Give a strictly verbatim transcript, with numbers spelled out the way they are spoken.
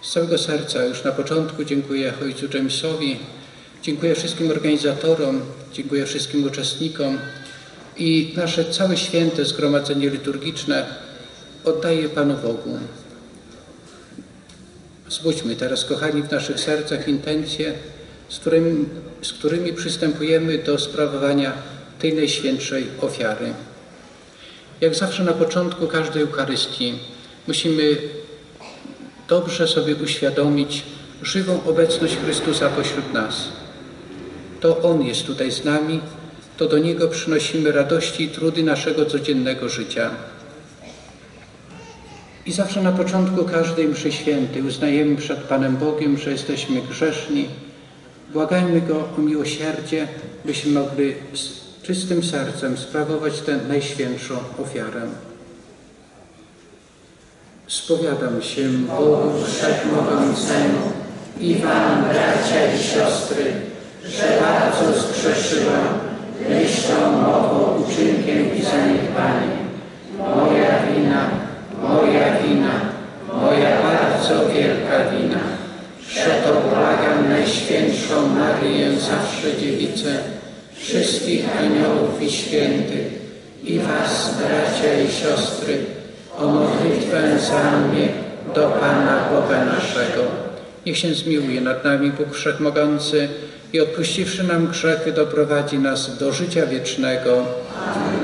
Z całego serca już na początku dziękuję ojcu Jamesowi, dziękuję wszystkim organizatorom, dziękuję wszystkim uczestnikom i nasze całe święte zgromadzenie liturgiczne oddaję Panu Bogu. Zbudźmy teraz, kochani, w naszych sercach intencje, z którymi, z którymi przystępujemy do sprawowania tej najświętszej ofiary. Jak zawsze na początku każdej Eucharystii musimy dobrze sobie uświadomić żywą obecność Chrystusa pośród nas. To On jest tutaj z nami, to do Niego przynosimy radości i trudy naszego codziennego życia. I zawsze na początku każdej mszy świętej uznajemy przed Panem Bogiem, że jesteśmy grzeszni. Błagajmy Go o miłosierdzie, byśmy mogli z czystym sercem sprawować tę najświętszą ofiarę. Spowiadam się Bogu Wszechmogącemu i Wam, bracia i siostry, że bardzo zgrzeszyłam myślą, mową, uczynkiem i zaniedbaniem. Moja wina, moja wina, moja bardzo wielka wina. Przeto błagam Najświętszą Maryję, zawsze Dziewicę, wszystkich aniołów i świętych i Was, bracia i siostry, o modlitwę za mnie do Pana Boga naszego. Niech się zmiłuje nad nami Bóg Wszechmogący i odpuściwszy nam grzechy, doprowadzi nas do życia wiecznego. Amen.